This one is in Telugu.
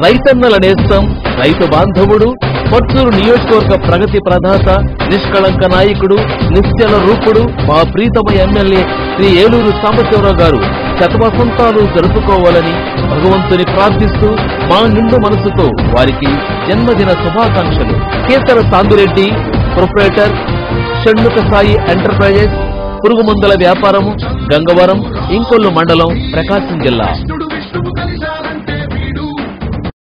రైతన్నల నేస్తం, రైతు బాంధవుడు, పర్చూరు నియోజకవర్గ ప్రగతి ప్రదాత, నిష్కళంక నాయకుడు, నిశ్చల రూపుడు, మా ప్రీతమ ఎమ్మెల్యే శ్రీ ఏలూరు సాంబశివరావు గారు శతవసంతాలు జరుపుకోవాలని భగవంతుని ప్రార్థిస్తూ మా నిండు మనసుతో వారికి జన్మదిన శుభాకాంక్షలు. కేసర సాంబిరెడ్డి, ప్రొప్రైటర్, షణ్ముఖ సాయి ఎంటర్ప్రైజెస్, పురుగుమందుల వ్యాపారం, గంగవరం, ఇంకొల్లు మండలం, ప్రకాశం జిల్లా.